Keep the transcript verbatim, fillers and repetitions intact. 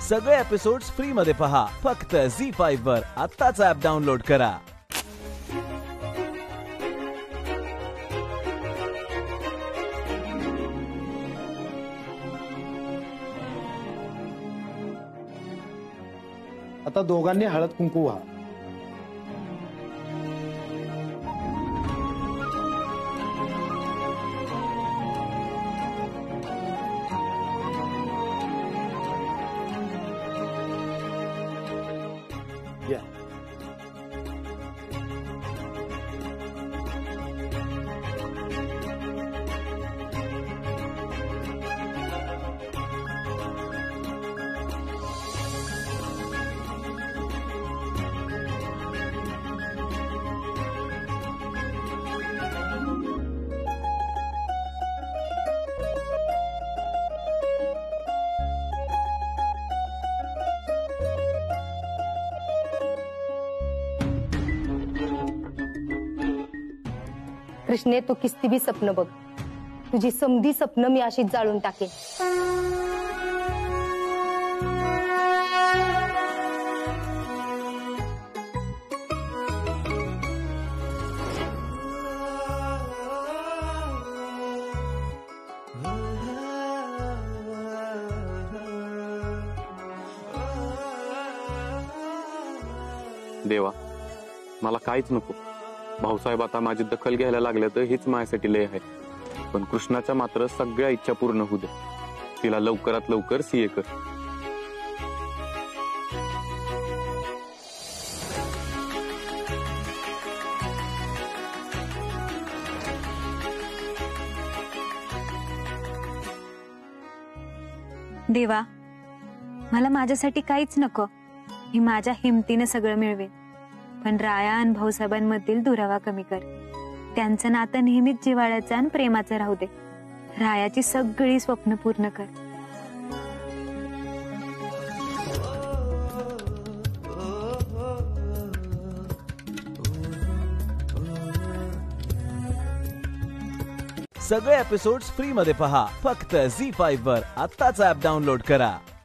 सगळे episodes free मध्ये पहा फक्त झी फाईव्ह वर. आत्ताच ऍप डाउनलोड करा. आता दोघांनी हळद कुंकू व्हा. या. कृष्णे, तू किस्ती बी स्वप्न बघ, तुझी समधी स्वप्न मी अशीच जाळून टाकेन. देवा, मला काहीच नको. भाऊसाहेब आता माझी दखल घ्यायला लागले तर हेच माझ्यासाठी लय आहे. पण कृष्णाच्या मात्र सगळ्या इच्छा पूर्ण होऊ दे. तिला लवकरात लवकर सीए कर. देवा, मला माझ्यासाठी काहीच नको. मी माझ्या हिमतीने सगळं मिळवेन. पण राया आणि भाऊसाहेबांमधील दुरावा कमी कर. त्यांचं नातं नेहमीच जिव्हाळ्याचं आणि प्रेमाचं राहू दे. रायाची सगळी स्वप्न पूर्ण कर. सगळे एपिसोड्स फ्री मध्ये पहा फक्त झी फाईव्ह वर. आत्ताच ऍप डाउनलोड करा.